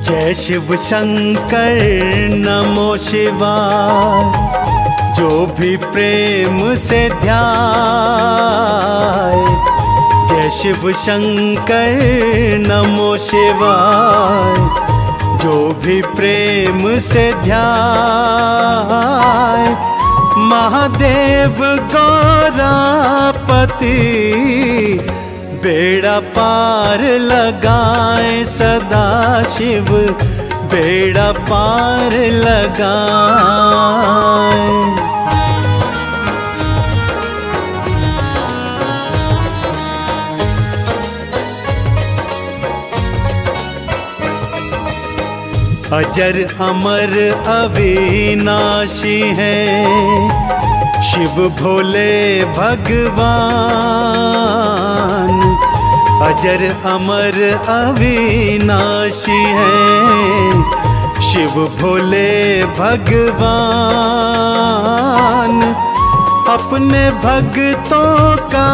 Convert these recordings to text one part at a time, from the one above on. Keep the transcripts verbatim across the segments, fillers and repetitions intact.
जय शिव शंकर नमो शिवाय। जो भी प्रेम से ध्याय, जय शिव शंकर नमो शिवाय। जो भी प्रेम से ध्याय, महादेव गौरापति बेड़ा पार लगाए सदा शिव, बेड़ा पार लगाए। अजर अमर अविनाशी हैं शिव भोले भगवान। अजर अमर अविनाशी हैं शिव भोले भगवान। अपने भक्तों का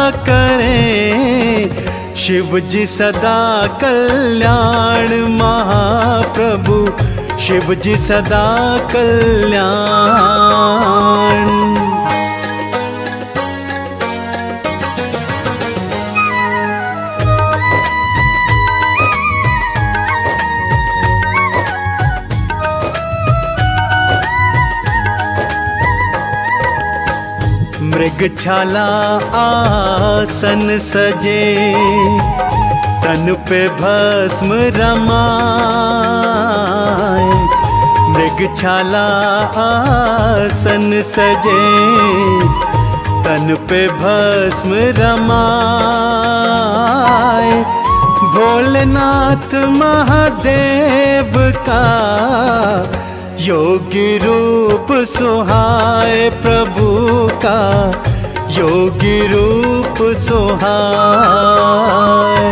करें शिव जी सदा कल्याण। महाप्रभु शिव जी सदा कल्याण। मृगछाला आसन सजे, तन पे भस्म रमाए। मृगछाला आसन सजे, तन पे भस्म रमाए। भोलेनाथ महादेव का योगी रूप सुहाए। प्रभु का योगी रूप सुहाए।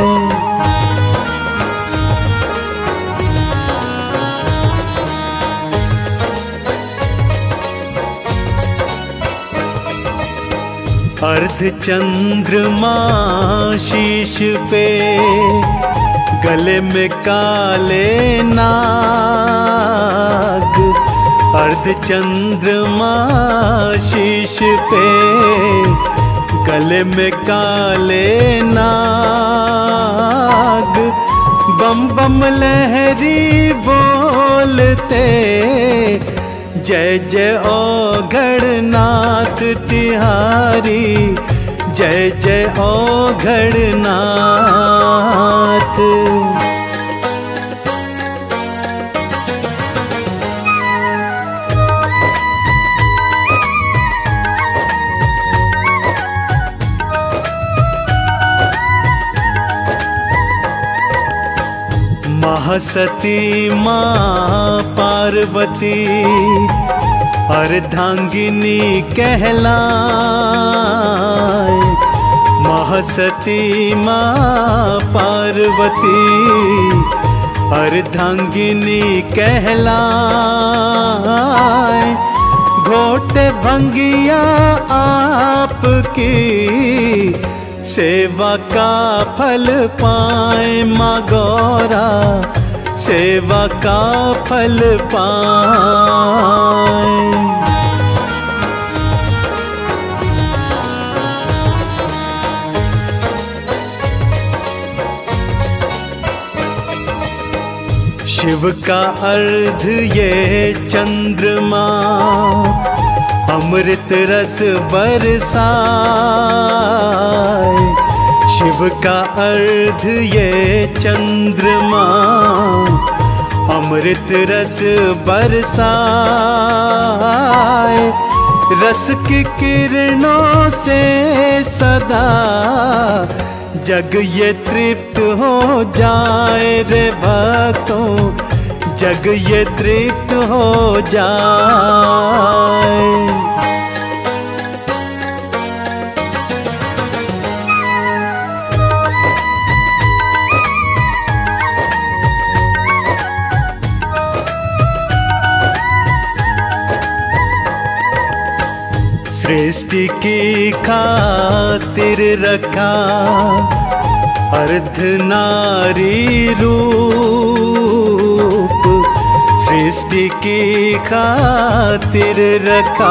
अर्ध चंद्रमा शीश पे, गले में काले नाग। अर्ध चंद्रमा शीश पे, गले में काले नाग। बम बम लहरी बोलते, जय जय ओघड़नाथ तिहारी। जय जय ओघड़नाथ। महासती माँ पार्वती अर्धांगिनी कहलाए। महासती माँ पार्वती अर्धांगिनी कहलाए। घोटे भंगिया आपकी, सेवा का फल पाए। माँ गौरा सेवा का फल पाए। शिव का अर्ध ये चंद्रमा, अमृत रस बरसाए। शिव का अर्ध ये चंद्रमा, अमृत रस बरसाए। रस की किरणों से सदा जग ये तृप्त हो जाए रे भक्तों। जग ये तृप्त हो जाए। सृष्टि की खातिर रखा अर्ध नारी रूप। सृष्टि की खातिर रखा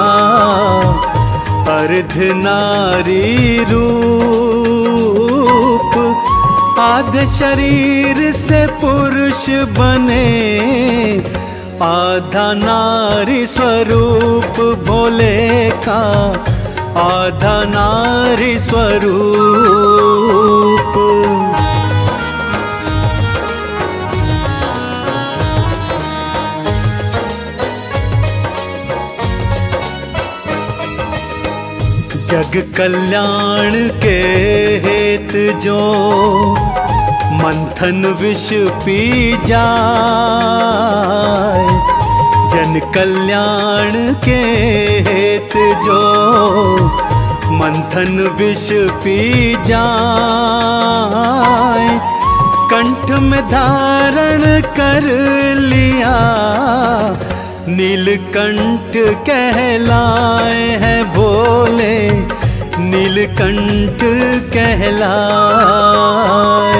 अर्ध नारी रूप, आधे शरीर से पुरुष बने, आधा नारी स्वरूप भोले का, आधा नारी स्वरूप। जग कल्याण के हेत जो मंथन विष पी जाए, जन कल्याण के हेत जो मंथन विष पी जाए, कंठ में धारण कर लिया नीलकंठ कहलाए हैं भोले, नीलकंठ कहलाए।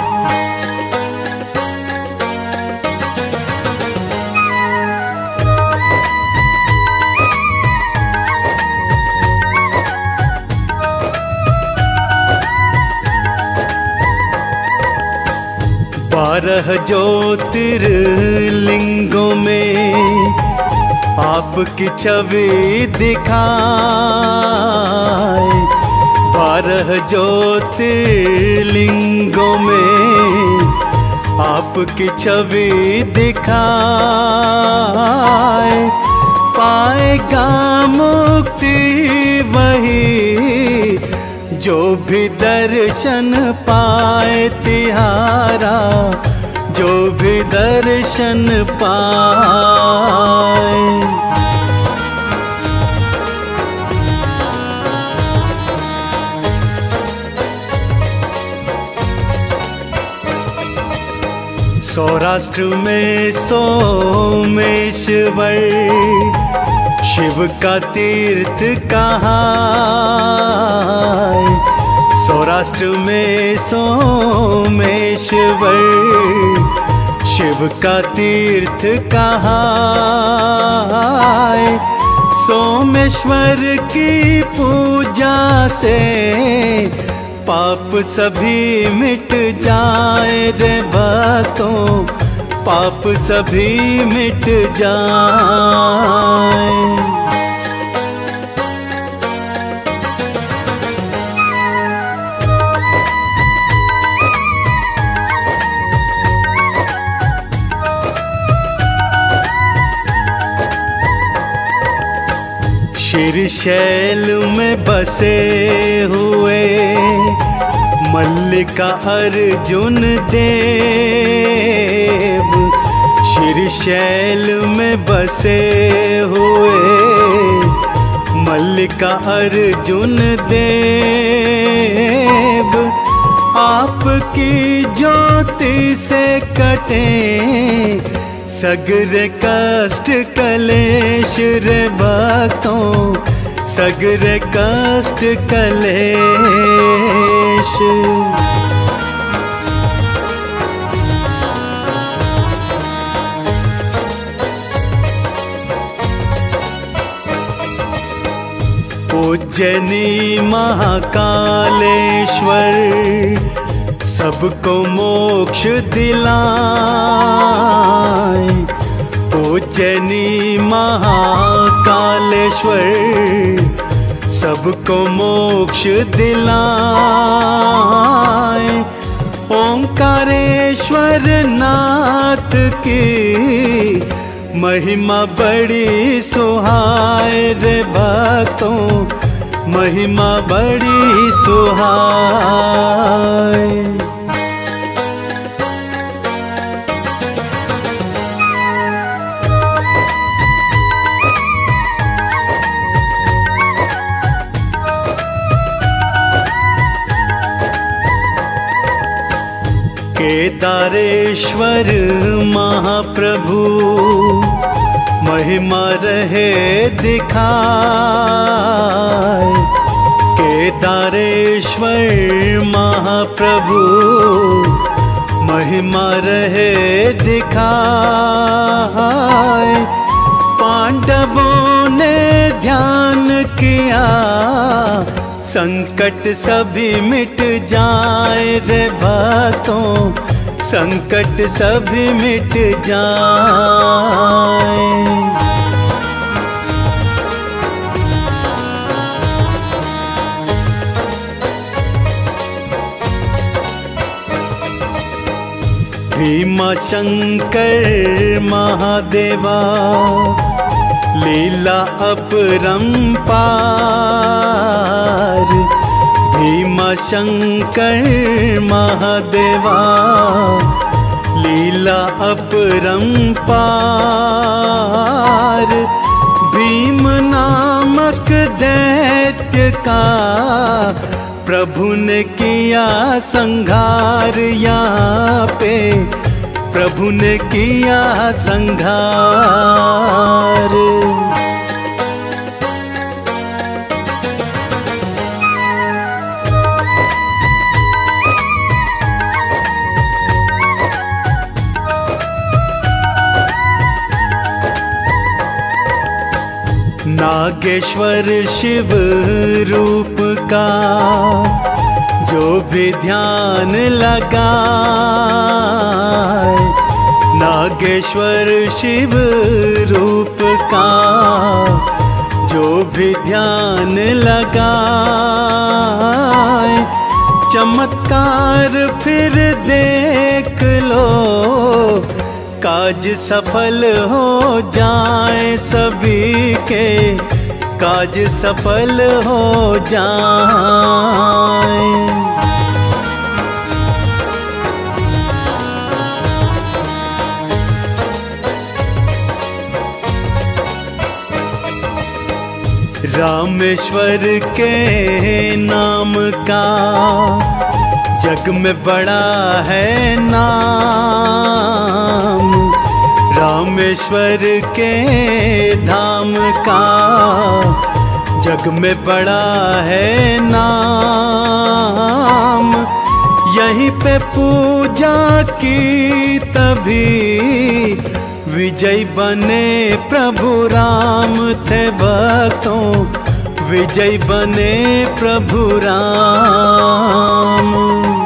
बारह ज्योतिर्लिंगों में आपकी छवि दिखाए, बारह ज्योतिर्लिंगों में आपकी छवि दिखाए, पाएगा मुक्ति वही जो भी दर्शन पाए तिहारा, जो भी दर्शन पाए। सौराष्ट्र में सोमेश्वर शिव का तीर्थ कहाँ, सौराष्ट्र में सोमेश्वर शिव का तीर्थ कहाँ, सोमेश्वर की पूजा से पाप सभी मिट जाए रे भक्तों, पाप सभी मिट जाए। श्रीशैल में बसे हुए मल्लिका अर्जुन देव, श्रीशैल में बसे हुए मल्लिका अर्जुन देव, आपकी ज्योति से कटे सगरे कष्ट कलेश रे भक्तों, सगरे कष्ट कलेश। उज्जैनी महाकालेश्वर सबको मोक्ष दिलाए, उज्जैनी महाकालेश्वर सबको मोक्ष दिलाए, ओंकारेश्वर नाथ की महिमा बड़ी सुहाए रे भक्तों, महिमा बड़ी सुहाए। केदारेश्वर महाप्रभु महिमा रहे दिखाए, केदारेश्वर महाप्रभु महिमा रहे दिखाए। पांडवों ने ध्यान किया, संकट सभी मिट जाए रे भक्तों, संकट सभी मिट जाए। भीमा शंकर महादेवा लीला अपरंपार। भीमा शंकर महादेवा लीला अपरंपार। भीम नामक दैत्य का प्रभु ने किया संहार। यहाँ पे प्रभु ने किया संहार। नागेश्वर शिव रूप का जो भी ध्यान लगाए। नागेश्वर शिव रूप का जो भी ध्यान लगाए। चमत्कार फिर देख लो, काज सफल हो जाए सभी के, काज सफल हो जाए। रामेश्वर के नाम का जग में बड़ा है नाम। रामेश्वर के धाम का जग में बड़ा है नाम। यहीं पे पूजा की तभी विजय बने प्रभु राम थे भक्तों, विजय बने प्रभु राम।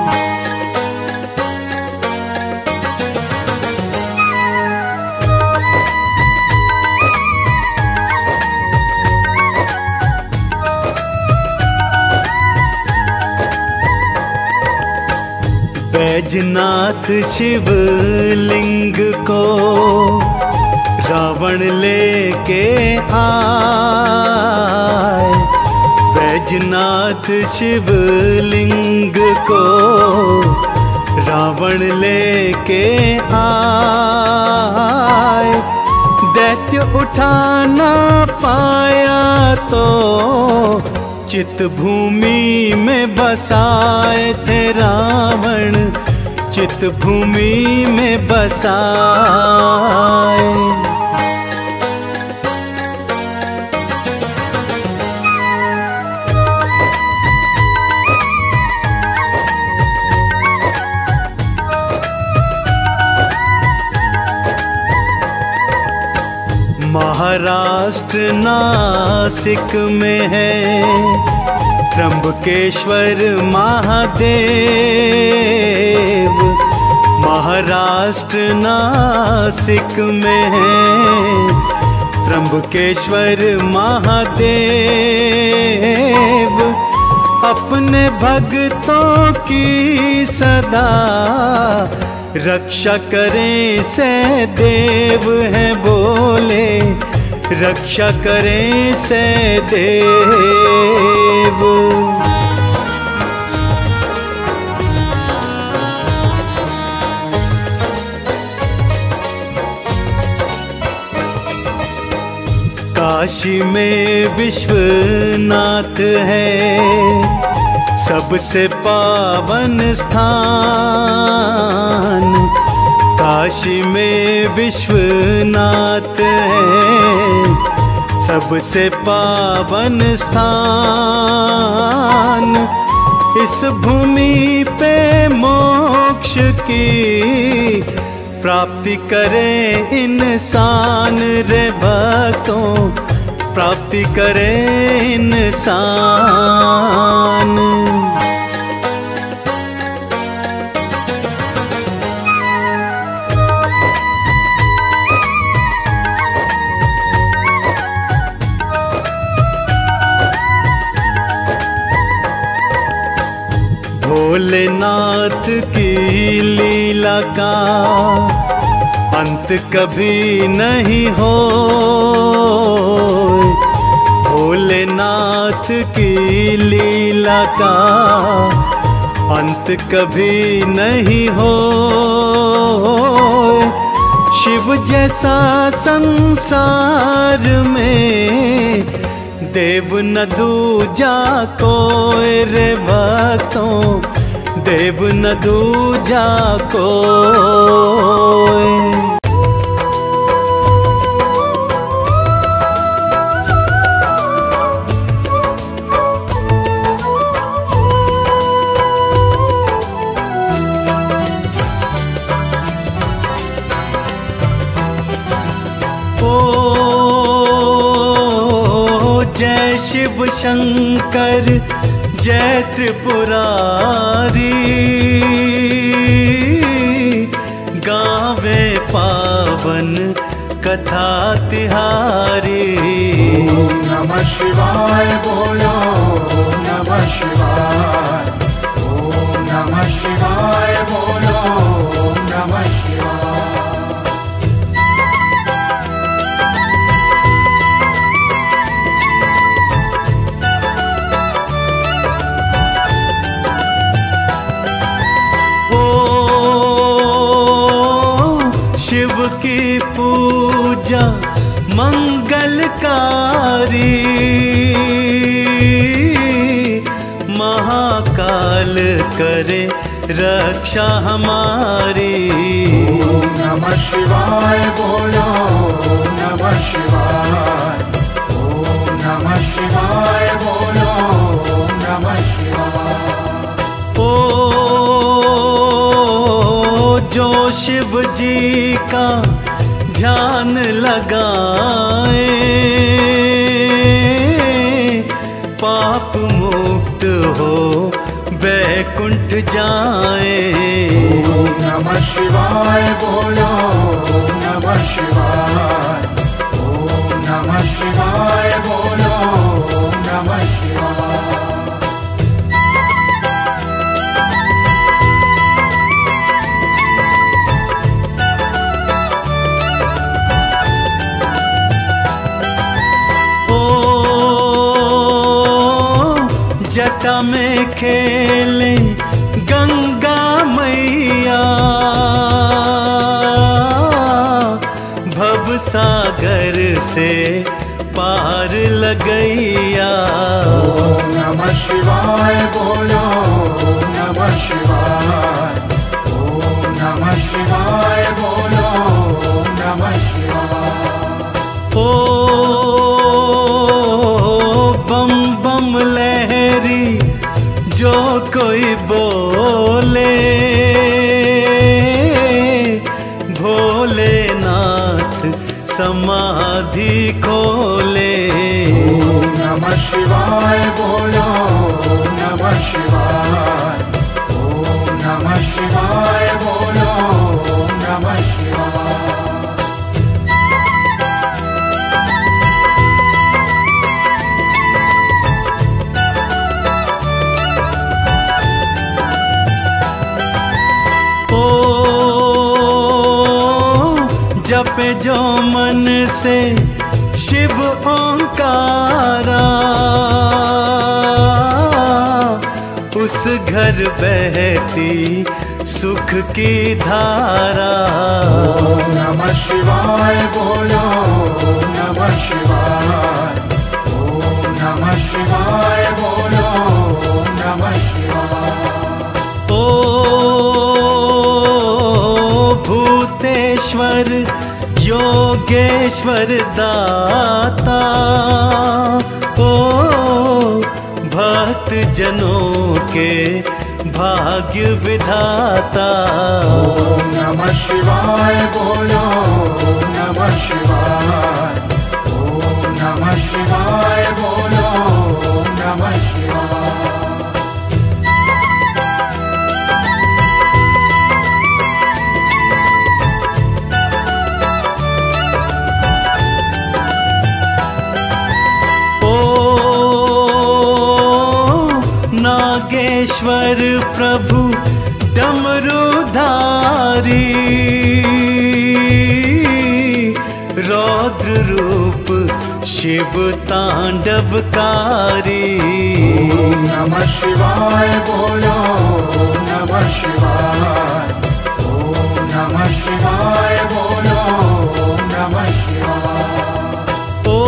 बैजनाथ शिवलिंग को रावण लेके आए। बैजनाथ शिवलिंग को रावण लेके आए। दैत्य उठा ना पाया तो चित भूमि में बसाए थे रावण, चित भूमि में बसाए। महाराष्ट्र नासिक में है त्र्यंबकेश्वर महादेव। महाराष्ट्र नासिक में है त्र्यंबकेश्वर महादेव। अपने भक्तों की सदा रक्षा करें से देव हैं बोले, रक्षा करें से देव। काशी में विश्वनाथ है सबसे पावन स्थान। काशी में विश्वनाथ है सबसे पावन स्थान। इस भूमि पे मोक्ष की प्राप्ति करे इंसान रे भक्तों, प्राप्ति करे इंसान। भोलेनाथ की लीला का अंत कभी नहीं हो। भोलेनाथ की लीला का अंत कभी नहीं हो। शिव जैसा संसार में देव न दूजा कोई रे भक्तों, देव न दूजा कोई। शिव शंकर जय त्रिपुरारी, गावे पावन कथा तिहारी। ओम नमः शिवाय बोलो, ओम नमः शिवाय, ओम नमः शिवाय बोलो, ओम नमः शिवाय। शिव की पूजा मंगलकारी, महाकाल करे रक्षा हमारी। ओम नमः शिवाय बोलो, ओम नमः शिवाय, ओम नमः शिवाय बोलो, ओम नमः शिवाय। ओ जो शिव जी का ध्यान लगाए, पाप मुक्त हो वैकुंठ जाए। ओम नमः शिवाय बोलो, ओम नमः शिवाय, ओम नमः शिवाय बोलो, ओम नमः शिवाय। जटा में खेले गंगा मैया, भव सागर से पार लगैया। ओम नमः शिवाय बोलो, ओम नमः शिवाय, ओम नमः शिवाय बोलो, ओम नमः शिवाय। ओ बम बम लहरी जो कोई बोले, भोलेनाथ समाधि खोले। ओम नमः शिवाय बोलो, ओम नमः शिवाय, ओम नमः शिवाय बोलो, ओम नमः शिवाय। जपे जो मन से शिव ओंकारा, उस घर बहती सुख की धारा। ओम नमः शिवाय बोलो, ओम नमः शिवाय, ओम नमः शिवाय बोलो, ओम नमः शिवाय। ओ भूतेश्वर योगेश्वर दाता, ओ भक्त जनों के भाग्य विधाता। ओम नमः शिवाय बोलो ओम नमः शिवाय। ओम नमः शिवाय बोलो ओम नमः शिवाय। नागेश्वर प्रभु डमरूधारी, रौद्र रूप शिव तांडवकारी। ओम नमः शिवाय बोलो ओम नमः शिवाय। ओम नमः शिवाय बोलो ओम नमः शिवाय। ओ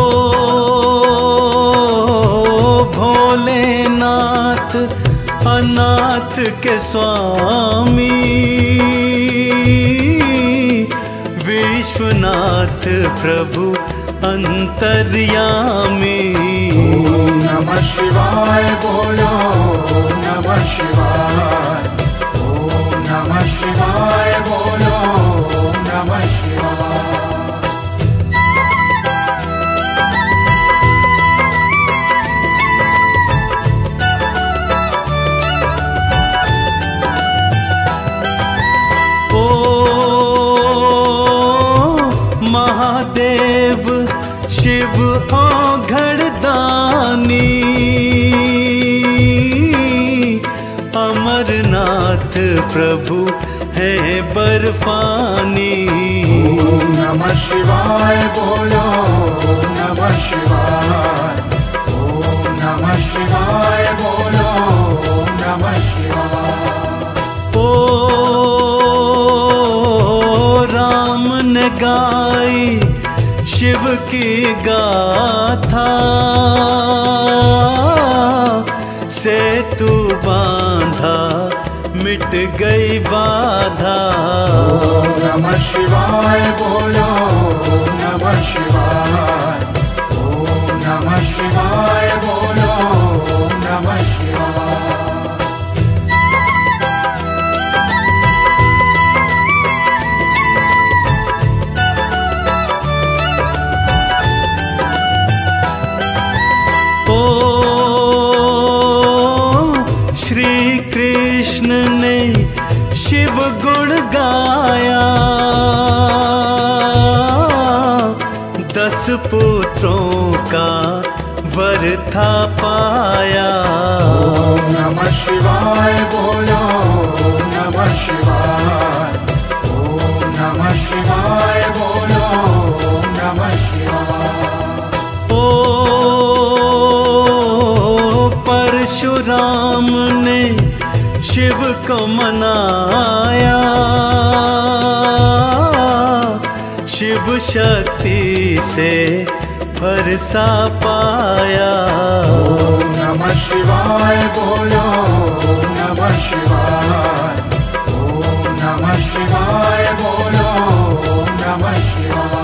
भोलेनाथ अनाथ के स्वामी, विश्वनाथ प्रभु अंतर्यामी। ओम नमः शिवाय बोलो ओम नमः शिवाय। ओम नमः शिवाय बोलो ओम नमः शिवाय। महादेव शिव औघड़दानी, अमरनाथ प्रभु है बर्फानी। ओम नमः शिवाय बोलो ओम नमः शिवाय। ओम नमः शिवाय बोलो ओम नमः शिवाय। ओ राम ने गाई शिव की गाथा, सेतु बांधा मिट गई बाधा। ओम नमः शिवाय बोलो ओम नमः शिवाय। ओम नमः शिवाय बोलो ओम नमः शिवाय। श्री कृष्ण ने शिव गुण गाया, दस पुत्रों का वर था पाया। ओम नमः शिवाय बोलो ओम नमः शिवाय। ओम नमः शिवाय बोलो ओम नमः शिवाय। ओ परशुराम ने शिव को मनाया, शिव शक्ति से भरसा पाया। ओम नमः शिवाय बोलो ओम नमः शिवाय। ओम नमः शिवाय बोलो ओम नमः शिवाय।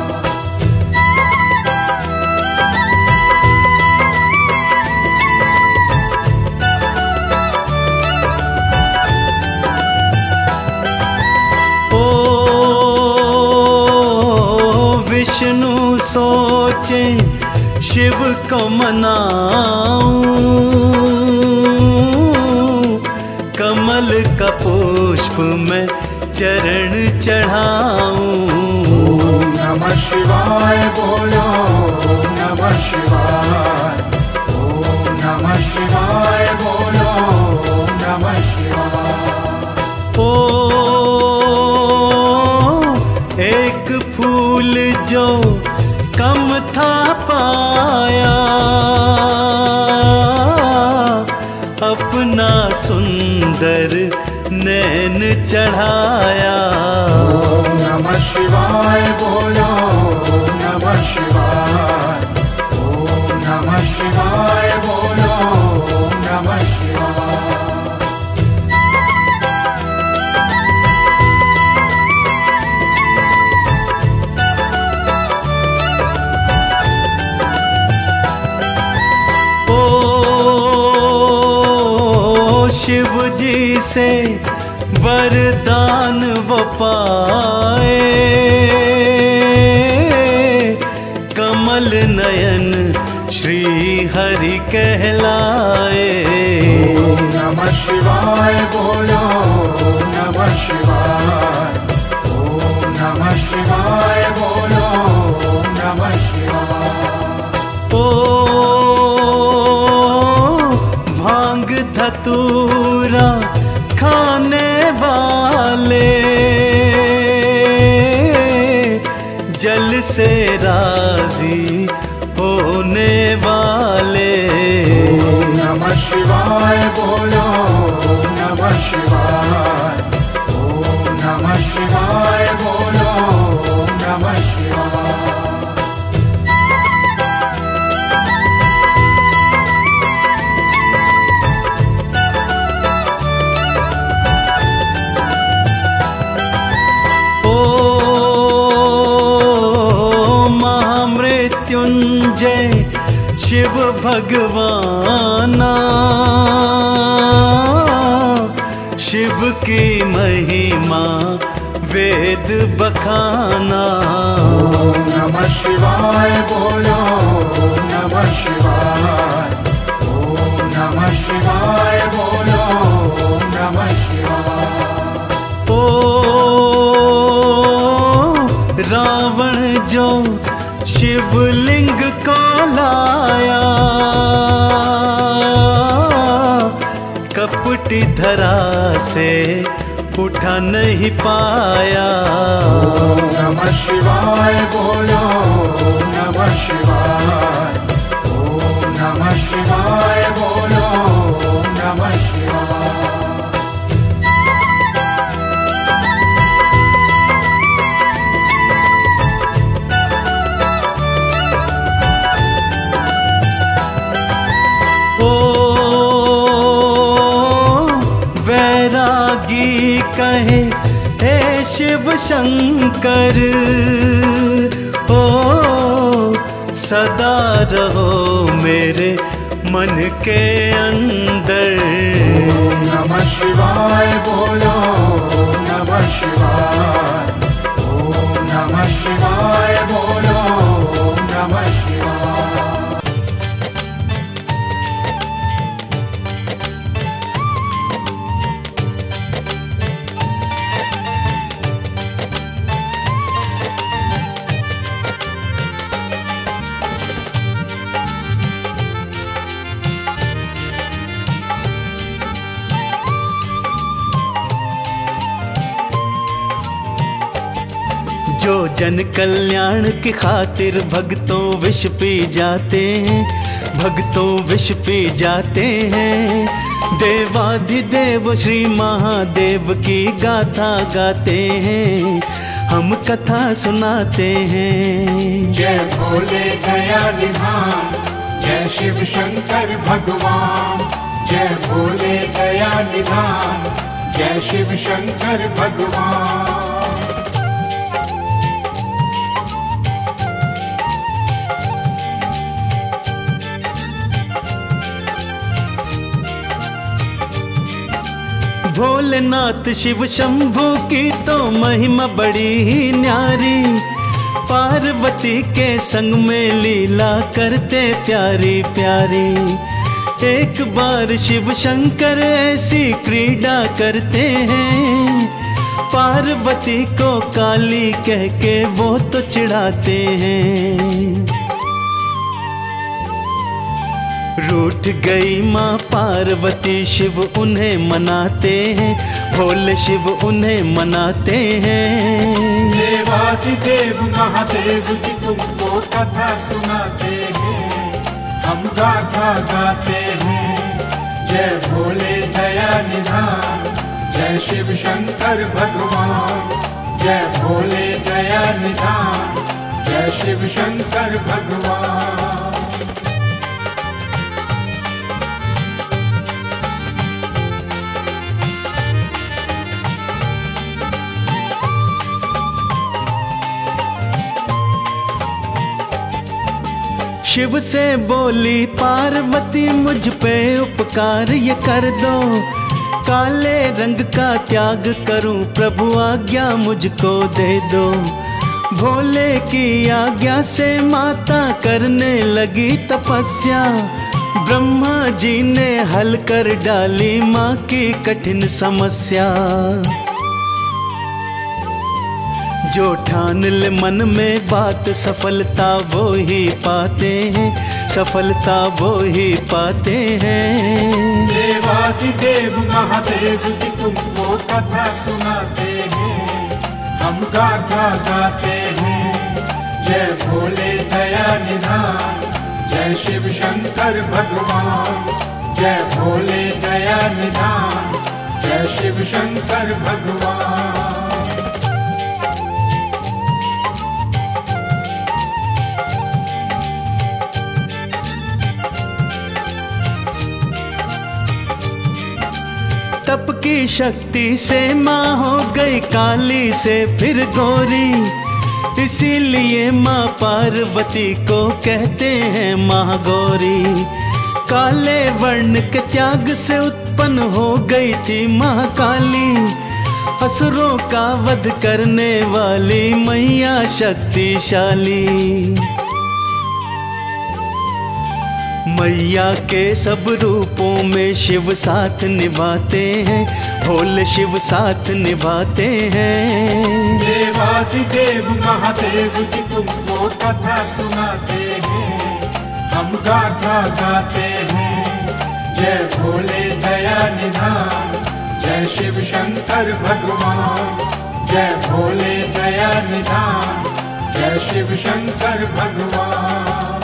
विष्णु सोचे शिव को मनाऊं, कमल का पुष्प में चरण चढ़ाऊं। ओम नमः शिवाय बोलो ओम नमः शिवाय। ओम नमः शिवाय बोलो ओम नमः शिवाय। ओ एक फूल जो कम था पाया, अपना सुंदर नैन चढ़ाया। ओम नमः शिवाय बोलो ओम नमः शिवाय। ओम नमः शिवाय बोलो ओम नमः शिवाय। ओ से वरदान वो पाए, कमल नयन श्री हरि कहलाए। ओम नमः शिवाय बोलो नमः शिवाय, ओम नमः शिवाय बोलो नमः शिवाय। ओ भांग धतूरा खाने वाले, जल से राजी होने वाले। ओम नमः शिवाय बोलो नमः शिवाय, ओम नमः शिवाय बोलो नमः शिवाय। मृत्युंजय शिव भगवाना, शिव की महिमा वेद बखाना। ओम नमः शिवाय बोलो नमः शिवाय, ओम नमः शिवाय बोलो नमः शिवाय। ओ रावण जो शिवलिंग को लाया, कपटी धरा से उठा नहीं पाया। ओम नमः शिवाय बोलो नमः शिवाय, ओम नमः शिवाय बोलो नमः शिवाय। कहे हे शिव शंकर, ओ सदा रहो मेरे मन के अंदर। ओम नमः शिवाय बोलो नमः शिवाय, ओम नमः शिवाय बोलो नमः शिवाय। जो जन कल्याण की खातिर भक्तों विष पी जाते हैं, भक्तों विष पी जाते हैं। देवाधिदेव श्री महादेव की गाथा गाते हैं, हम कथा सुनाते हैं। जय भोले दया निधान, जय शिव शंकर भगवान। जय भोले दया निधान, जय शिव शंकर भगवान। भोलेनाथ शिव शंभू की तो महिमा बड़ी ही न्यारी, पार्वती के संग में लीला करते प्यारी प्यारी। एक बार शिव शंकर ऐसी क्रीड़ा करते हैं, पार्वती को काली कह के वो तो चिढ़ाते हैं। रूठ गई माँ पार्वती, शिव उन्हें मनाते हैं, भोले शिव उन्हें मनाते हैं। देवाधिदेव महादेव की तुमको कथा सुनाते हैं, हम गाथा गाते हैं। जय भोले दया निधान, जय शिव शंकर भगवान। जय भोले दया निधान, जय शिव शंकर भगवान। शिव से बोली पार्वती मुझ पे उपकार ये कर दो, काले रंग का त्याग करूं प्रभु आज्ञा मुझको दे दो। भोले की आज्ञा से माता करने लगी तपस्या। ब्रह्मा जी ने हल कर डाली माँ की कठिन समस्या। जो ठान ले मन में बात सफलता वो ही पाते हैं, सफलता वो ही पाते हैं। देवाधिदेव महादेव जी तुमको कथा सुनाते हैं, हम गाथा गाते हैं। जय भोले दया निधान, जय शिव शंकर भगवान। जय भोले दया निधान, जय शिव शंकर भगवान। तप की शक्ति से माँ हो गई काली से फिर गोरी। इसीलिए माँ पार्वती को कहते हैं महागौरी। काले वर्ण के त्याग से उत्पन्न हो गई थी महाकाली। असुरों का वध करने वाली मैया शक्तिशाली। मैया के सब रूपों में शिव साथ निभाते हैं, भोले शिव साथ निभाते हैं। देवाधिदेव महादेव जी तुमको कथा सुनाते हैं, हम गाथा गाते हैं। जय भोले दया निधान, जय शिव शंकर भगवान। जय भोले दया निधान, जय शिव शंकर भगवान।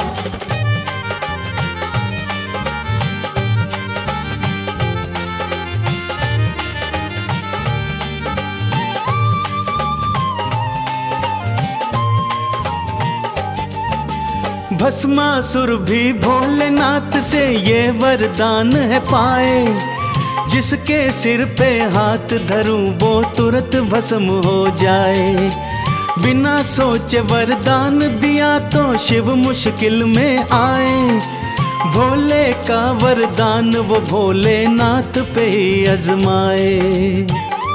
भस्मासुर भी भोलेनाथ से ये वरदान है पाए। जिसके सिर पे हाथ धरूं वो तुरंत भस्म हो जाए। बिना सोचे वरदान दिया तो शिव मुश्किल में आए। भोले का वरदान वो भोलेनाथ पे ही आजमाए।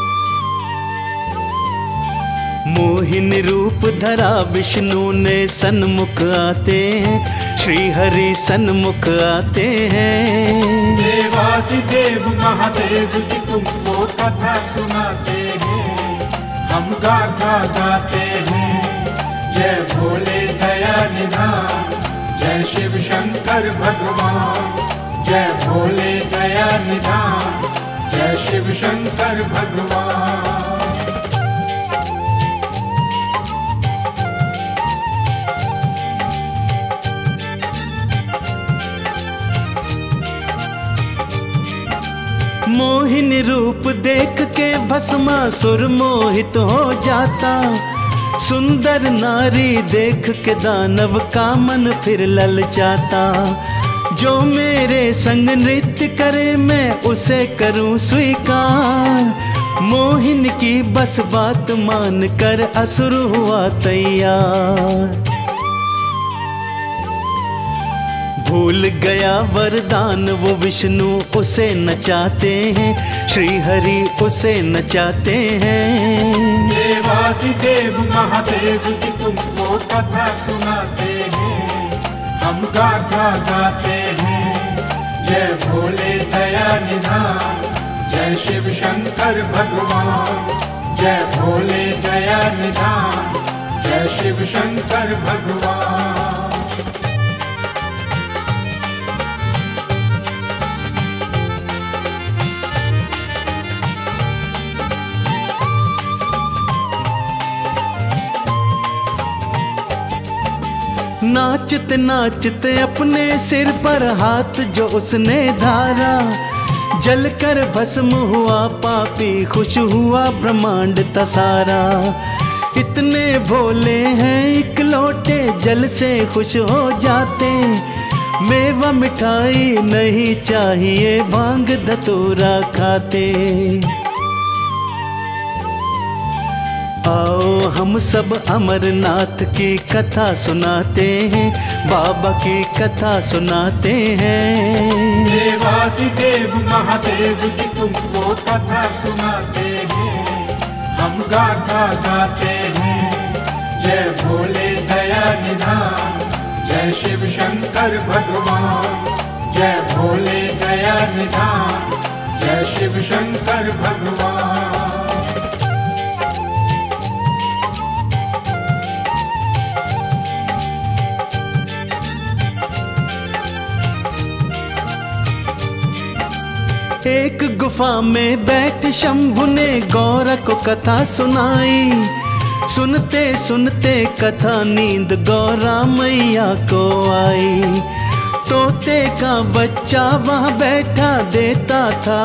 मोहिनी रूप धरा विष्णु ने सन्मुख आते हैं, श्री हरि सन्मुख आते हैं। देवाधिदेव महादेव जी तुमको कथा सुनाते हैं, हम गाथा गाते हैं। जय भोले दया निधान, जय शिव शंकर भगवान। जय भोले दया निधान, जय शिव शंकर भगवान। मोहिनी रूप देख के भस्मासुर मोहित हो जाता। सुंदर नारी देख के दानव का मन फिर ललचाता। जो मेरे संग नृत्य करे मैं उसे करूं स्वीकार। मोहिनी की बस बात मान कर असुर हुआ तैयार। भूल गया वरदान वो विष्णु उसे नचाते हैं, श्री हरि उसे नचाते हैं। देवाधिदेव महादेव जी तुमको कथा सुनाते हैं, हम गाथा गाते हैं। जय भोले दया निधान, जय शिव शंकर भगवान। जय भोले दया निधान, जय शिव शंकर भगवान। नाचते नाचते अपने सिर पर हाथ जो उसने धारा। जलकर भस्म हुआ पापी, खुश हुआ ब्रह्मांड तसारा। इतने भोले हैं इकलौते जल से खुश हो जाते। मेवा मिठाई नहीं चाहिए भांग धतूरा खाते। आओ हम सब अमरनाथ की कथा सुनाते हैं, बाबा की कथा सुनाते हैं। देवादिदेव महादेव की तुमको कथा सुनाते हैं, हम गाथा गाते हैं। जय भोले दया निधान, जय शिव शंकर भगवान। जय भोले दया निधान, जय शिव शंकर भगवान। एक गुफा में बैठ शंभु ने गौरा को कथा सुनाई। सुनते सुनते कथा नींद गौरा मैया को आई। तोते का बच्चा वहाँ बैठा देता था